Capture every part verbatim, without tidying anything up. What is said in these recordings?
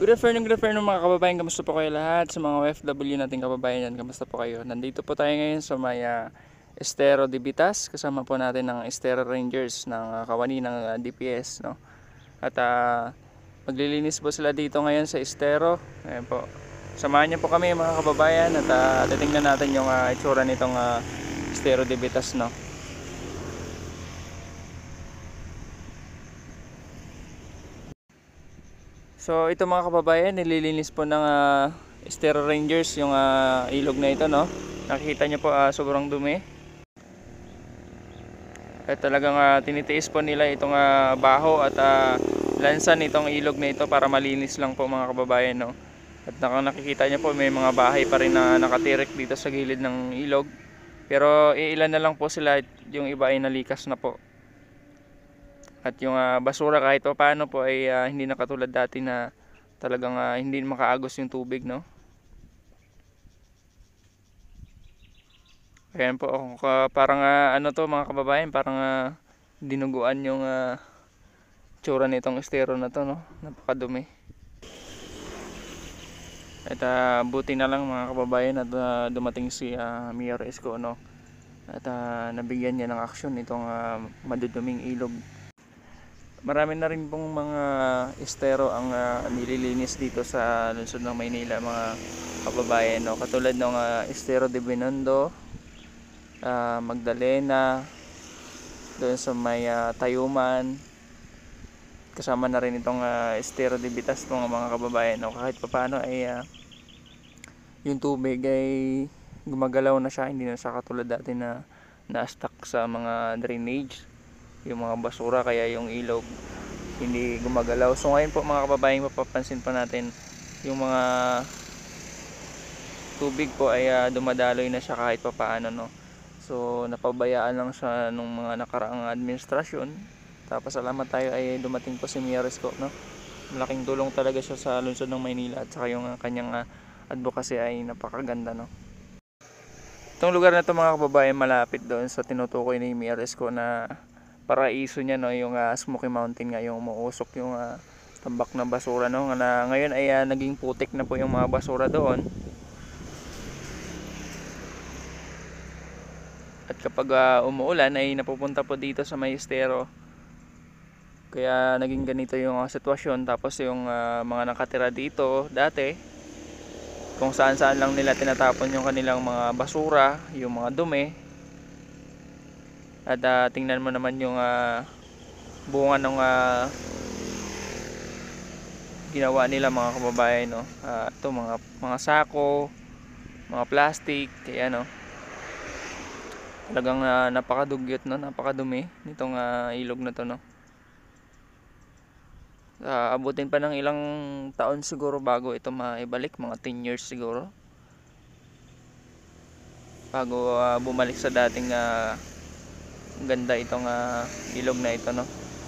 Good afternoon, good afternoon mga kababayan. Kamusta po kayo lahat? Sa mga O F W nating kababayan yan, kamusta po kayo? Nandito po tayo ngayon sa may uh, Estero de Vitas. Kasama po natin ng Estero Rangers ng uh, Kawani ng uh, D P S, no? At uh, maglilinis po sila dito ngayon sa Estero. Ayan po. Samahan niyo po kami mga kababayan at uh, titingnan natin yung uh, itsura nitong uh, Estero de Vitas, no? So ito mga kababayan, nililinis po ng uh, Estero Rangers yung uh, ilog na ito, no? Nakikita niyo po uh, sobrang dumi. At talagang uh, tinitiis po nila itong uh, baho at uh, lansan itong ilog na ito para malinis lang po mga kababayan, no? At nakikita niyo po may mga bahay pa rin na nakatirik dito sa gilid ng ilog. Pero iilan na lang po sila, yung iba ay nalikas na po. At yung uh, basura kahit pa paano po ay uh, hindi na katulad dati na talagang uh, hindi makaagos yung tubig, no? Ayan po, uh, parang uh, ano to mga kababayan, parang uh, dinuguan yung uh, tsura nitong estero na to, no? Napakadumi. At uh, buti na lang mga kababayan at uh, dumating si uh, Mayor Isko, no? At uh, nabigyan niya ng aksyon itong uh, maduduming ilog. Marami na rin pong mga estero ang uh, nililinis dito sa lungsod ng Maynila mga kababayan, no? Katulad ng uh, Estero de Binondo, uh, Magdalena, doon sa may uh, Tayuman. Kasama na rin itong uh, Estero de Vitas mga mga kababayan, no? Kahit papaano ay uh, yung tubig ay gumagalaw na siya, hindi na siya katulad dati na na-stuck sa mga drainage yung mga basura, kaya yung ilog hindi gumagalaw. So ngayon po mga kababayan, mapapansin pa natin yung mga tubig po ay uh, dumadaloy na siya kahit pa paano, no? So napabayaan lang siya nung mga nakaraang administrasyon. Tapos salamat tayo ay dumating po si Mayor Isko, no? Malaking tulong talaga siya sa lungsod ng Maynila at saka yung uh, kanyang uh, advocacy ay napakaganda, no? Itong lugar na to mga kababayan, malapit doon sa tinutukoy ni Mayor Isko na paraiso niya, no? Yung uh, Smoky Mountain nga, yung umuusok yung uh, tambak na basura, no? Na ngayon ay uh, naging putik na po yung mga basura doon. At kapag uh, umuulan ay napupunta po dito sa may estero. Kaya naging ganito yung uh, sitwasyon. Tapos yung uh, mga nakatira dito dati, kung saan saan lang nila tinatapon yung kanilang mga basura, yung mga dumi. At uh, tingnan mo naman yung uh, bunga ng uh, ginawa nila mga kababayan, no? Uh, ito mga mga sako, mga plastic, kaya no. Talagang uh, napakadugyot, no, napakadumi nitong uh, ilog na to, no. Uh, abutin pa ng ilang taon siguro bago ito maibalik, mga ten years siguro. Bago uh, bumalik sa dating uh, ganda itong uh, ilog na ito, no.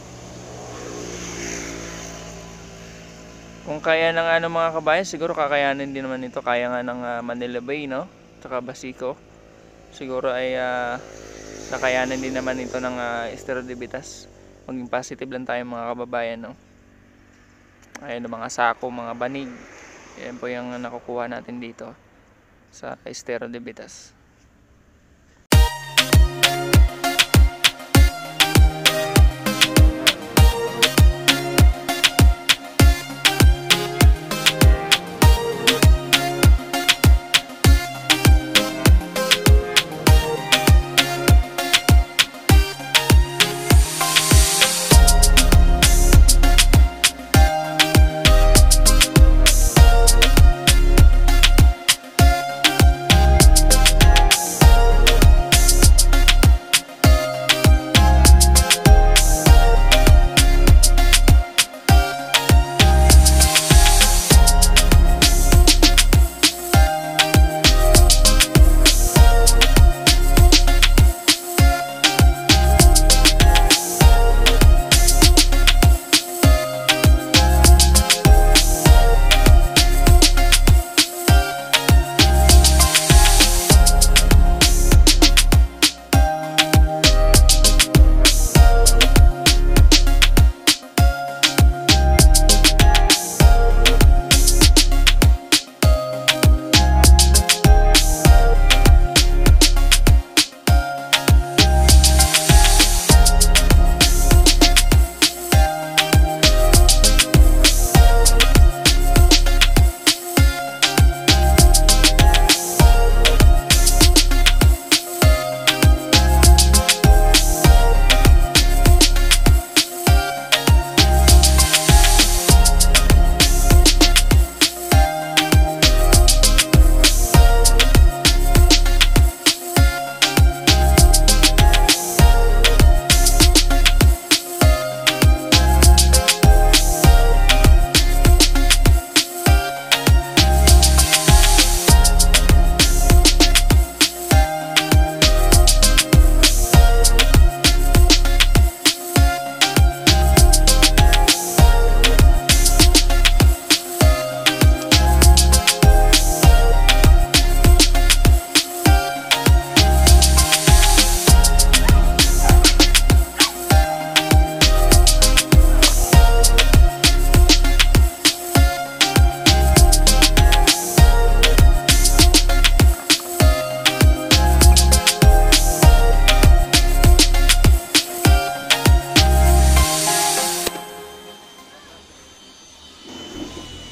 Kung kaya ng ano mga kabayan, siguro kakayanin din naman ito, kaya nga ng uh, Manila Bay, no, tsaka Basico. Siguro ay uh, kakayanin din naman ito ng uh, Estero de Vitas. Maging positive lang tayo mga kababayan, no. Ayan, mga sako, mga banig, yan po yung nakukuha natin dito sa Estero de Vitas.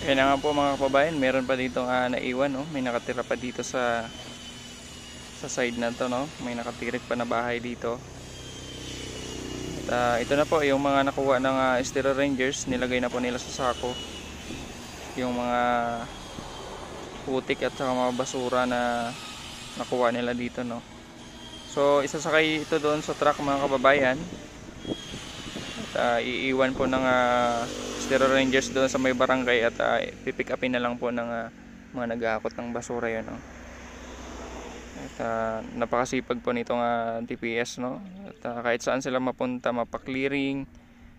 Yan na nga po mga kababayan, meron pa dito uh, naiwan, no? May nakatira pa dito sa sa side na to, no? May nakatirik pa na bahay dito. At uh, ito na po yung mga nakuha ng uh, Estero Rangers, nilagay na po nila sa sako yung mga putik at saka mga basura na nakuha nila dito, no? So isasakay ito doon sa truck mga kababayan. At uh, iiwan po ng uh, Estero Rangers doon sa may barangay at uh, pipick upin na lang po ng uh, mga naghahakot ng basura yun, no? At uh, napakasipag po nitong uh, T P S, no? At uh, kahit saan sila mapunta, mapa-clearing,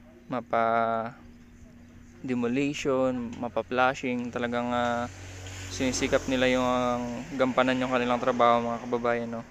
mapa-demolition, mapa-flashing, talagang uh, sinisikap nila yung uh, gampanan yung kanilang trabaho mga kababayan, no?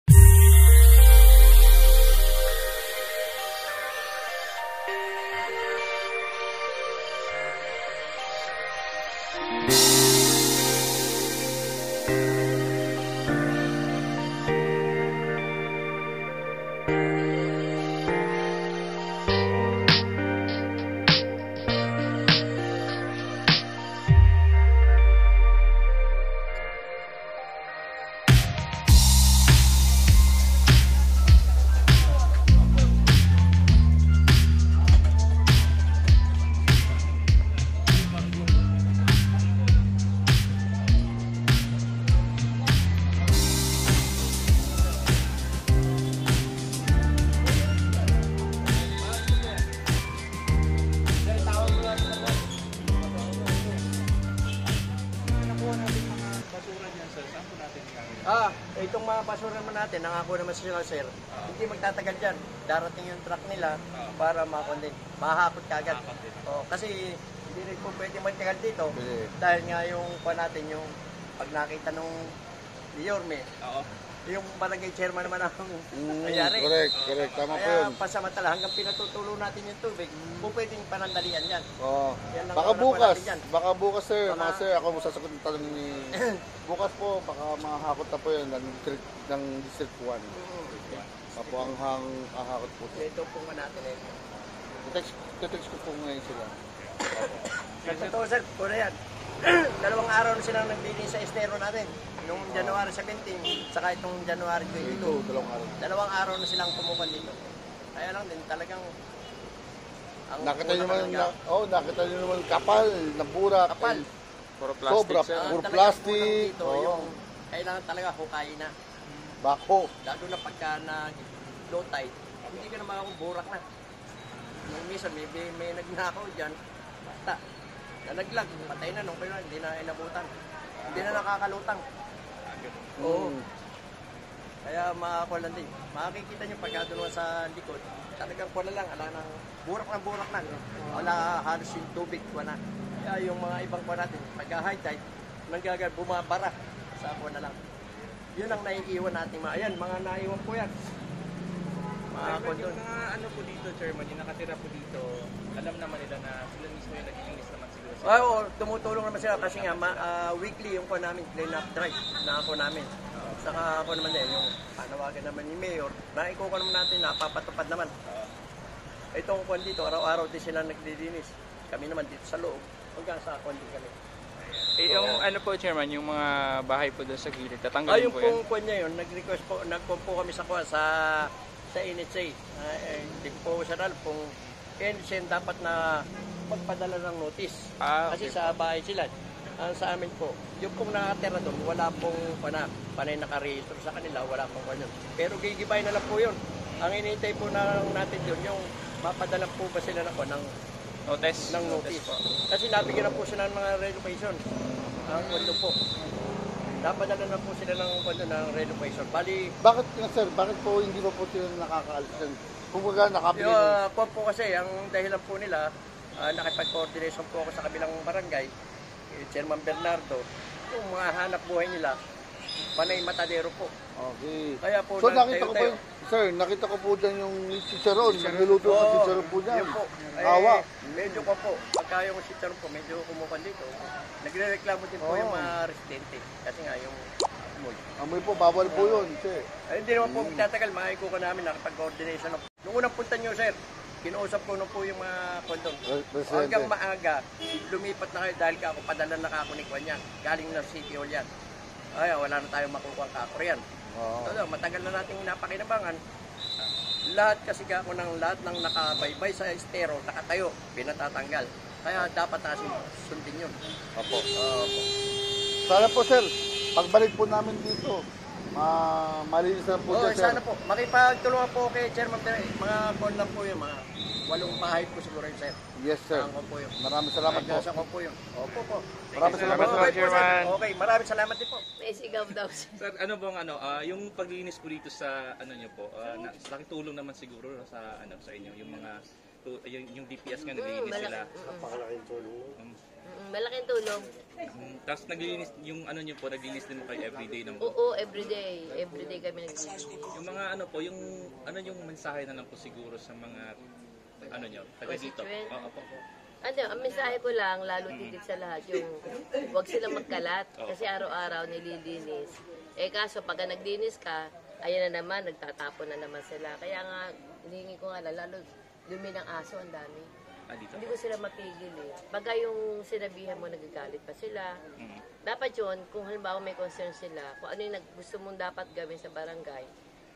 Ah, itong mga basura naman natin, nangako naman sila sir, uh, hindi magtatagal dyan. Darating yung truck nila uh, para makondin. Mahakot kagad. Oh, kasi hindi rin po pwede magtagal dito. Bili. Dahil nga yung pa natin, yung pag nakita nung Yorme, uh, yung barangay chairman naman ang mm, nangyari. Correct, correct. Tama po Kaya yun. pasamantala hanggang pinatutulo natin yung tubig, mm. po pwedeng panandalian yan. Oh. Baka bukas, baka bukas sir, baka, mga sir, ako masasagot ng tanong ni... bukas po, baka mahakot na po yun ng, ng District one. Mm. Apo ang hang ahakot po. Ito po nga natin eh. Text ko po ngayon sila. Totoo sir, puro yan. Dalawang araw na silang nagbigay sa estero natin. Noong January seventeen, saka itong January twenty-two. Dalawang araw. Dalawang araw na silang pumukan dito. Kaya lang din talagang... Ang nakita nyo naman, na, oh, nakita nyo naman kapal, nabura. Kapal. Puro plastic. Sobra, uh, puro plastic. Dito, oh. Yung, kailangan talaga hukayin na. Bako. Lalo na pagka na low tide, hindi ka na makakuburak na. Nung minsan, may, may, may nagnakaw dyan, basta. Nalaglag, patay na nung kailan, hindi na inabutan. Hindi na nakakalutang. Oo. Mm. Kaya makakuha lang din. Makikita nyo pagka doon sa likod, talagang kuha lang, ala nang burak na burak na. Wala halos yung tubig, wala. Kaya yung mga ibang kuha natin, pagka high tide, nanggagal, bumabara sa kuha na lang. Yun ang naiiwan natin. Ayan, mga naiwan po yan. Mga kuha doon. Yung mga ano po dito, Chairman, yung nakatira po dito, alam naman nila na sila mismo yung nag-iinis naman siguro. Oo, oh, tumutulong naman sila kasi nga ma, uh, weekly yung po namin clean up drive na ako namin. Uh, saka ako naman din yung panawagan naman ni Mayor na ikuha naman natin, napapatupad naman. Uh, itong kwan dito, araw-araw din sila naglilinis. Kami naman dito sa loob, hanggang sa kwan din kami. Eh, yung uh, ano po Chairman, yung mga bahay po doon sa gilid, tatanggalin ah, po yan? Yung pong kwan niya yun, nag-request po, nag-pump po kami sa kwan sa, sa N H A. Uh, eh, hindi po siya dahil pong N H A dapat na magpadala ng notice. Ah, okay. Kasi sa bahay sila. Uh, sa amin po, yung pong nakatera doon, wala pong pana, panay nakarehistro sa kanila, wala pong kanyon. Pero gigibay na lang po yun. Ang inintay po na natin doon, yung mapadala po ba sila na po ng notice? Ng notice. notice Kasi nabigyan na po sila ng mga relocation. Ang kondo po. Napadala na po sila ng kondo ng relocation. Bali, bakit nga sir, bakit po hindi ba po sila nakakaalis? Kung baga nakabili yung uh, po, po kasi, ang dahilan po nila, uh, nakipag-coordination po ako sa kabilang barangay, eh, Chairman Bernardo, yung mga hanap buhay nila, panay matadero po. Okay. Kaya po, so nakita ko po, sir, nakita ko po dyan yung chicharon, nagluluto ng chicharon po dyan. Po. Eh, awa. Medyo ko po, pagka yung chicharon po, medyo kumukan dito. Nagre-reklamo din po oh. yung mga residente. Kasi nga yung amoy. Amoy po, bawal po yun, sir. Ay, hindi naman po magtatagal, makikuha namin nakapag-coordination. Nung unang punta nyo, sir, kinausap ko na po yung mga kondong. Pre- Presidente. Hanggang maaga, lumipat na kayo dahil ka ako, padala na ka ako ni Kwan yan. Galing na City Hall yan. Ay, wala na tayong makukuha ka ako yan. Oo. So, matagal na nating napakinabangan. Lahat kasi ako ng lahat ng nakabaybay sa estero, nakatayo, pinatatanggal. Kaya dapat natin sundin yun. Opo. Uh, Sana po sir, pagbalik po namin dito, ma malinis na po oh, siya, sir. sana po. Makipagtulungan po kay Chairman Pere. Mga kon lang po yun, mga walong bahay po siguro yun, sir. Yes sir. Ako po yun. Maraming salamat po. Nasa ko po yun. Opo po. Maraming salamat Salamat po. po, Okay po, sir. Chairman. Okay, maraming salamat din po. May sigaw daw siya. Sir, ano bang ano, ah, yung paglinis po dito sa ano niyo po, ah, na, laking tulong naman siguro sa ano sa inyo, yung mga tu, yung, yung D P S nga naglilinis malaki. sila. Napakalaking tulong. Um, Mm, malaking tulong. um, Tapos naglilinis yung ano niyo po, naglilinis din mo kayo everyday ng Oo, everyday. Everyday kami naglilinis. yung mga ano po, yung ano yung mensahe na lang po siguro sa mga ano niyo, taga dito. Constituent? Oo po. Ano, ang mensahe ko lang, lalo tigit sa lahat, yung huwag silang magkalat kasi araw-araw nililinis. Eh kaso pag naglinis ka, ayan na naman, nagtatapon na naman sila. Kaya nga, hinihingi ko nga lang, lalo dumi ng aso, ang dami. Ah, dito. Hindi ko sila mapigil eh. Pagka yung sinabihan mo, nagagalit pa sila. Mhm. Dapat yun, kung halimbawa may concern sila, kung ano yung nag- gusto mong dapat gawin sa barangay,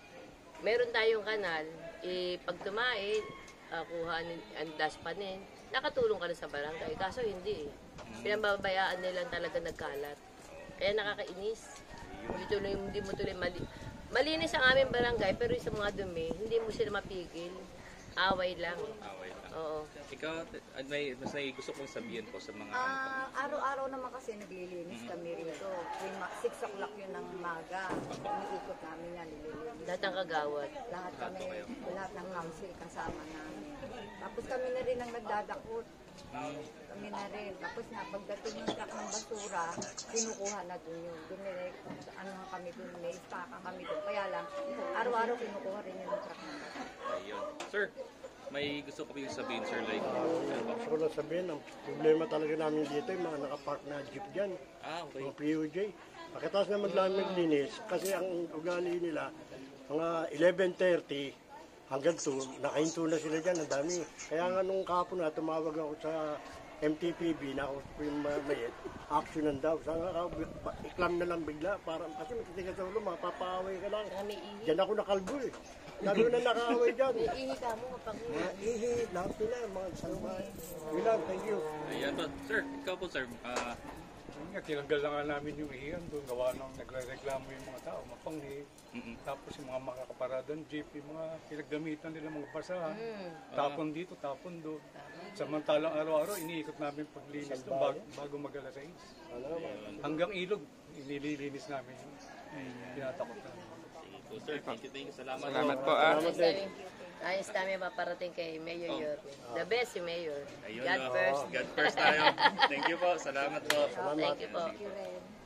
meron tayong kanal, eh, pag tumae, uh, kuhanin, ang daspanin, nakatulong ka na sa barangay. Kaso hindi eh. Pinababayaan nilang talaga nagkalat. Kaya nakakainis. Hindi, tuloy, hindi mo tuloy mali. Malinis ang aming barangay, pero yung sa mga dumi, hindi mo sila mapigil. Away lang. Away lang. Oo. Ikaw, ah, may mas may gusto kong sabihin po sa mga ano, Ah, araw-araw naman kasi naglilinis kami rito. Tuwing ma- six o'clock yun ng maga. Iniikot namin yan, nililinis. Lahat ng kagawad. Lahat kami, lahat ng council kasama namin. Tapos kami na rin ang nagdadakot. mm, Kami na rin. Tapos na, pagdating yung truck ng basura, kinukuha na dun yun. Dun may, ano kami dun, may staka kami dun. Kaya lang, araw-araw kinukuha rin yun ng truck ng basura. ayun. Sir, may gusto ko yung sabihin, sir, like ano ba? Gusto ko lang sabihin, ang problema talaga namin dito, yung mga nakapark na jeep dyan, Ah, okay. mga P O J. Pagkatapos naman lang maglinis, kasi ang ugali nila, mga eleven thirty hanggang two, nakahinto na sila dyan, ang dami. Kaya nga nung kahapon na, tumawag ako sa M T P B, na ako yung mayet, actionan daw. Sana ka, iklam na lang bigla, para, kasi matitigas sa ulo, mapapaaway ka lang. Kami ihi. Diyan ako nakalbo eh. Lalo na nakaaway dyan. May ihi ka mo kapag Mga ihi, lahat nila, mga salbay. Yun lang, thank you. Ayan po. Sir, ikaw po, sir. Ah, Yun nga, tinanggal na nga namin yung ihiyan doon. Gawa nang nagre-reklamo yung mga tao, mapanghi. mm-mm. Tapos yung mga makakaparadang jeep, yung mga pinaggamitan nila mga basahan. Mm. Tapon dito, tapon doon. Samantalang araw-araw, iniikot namin paglinis doon bago, bago mag-alas sais. Hanggang ilog, inililinis namin yun. Tinatakot namin. Sige po, sir. Thank you, thank you. Salamat. Salamat po ah. ayos namin, ayos namin maparating kay Mayor Yorme. The best si Mayor. Ayun, God oh. first. God first tayo. Thank you po. Salamat po. Thank you po. Thank you rin.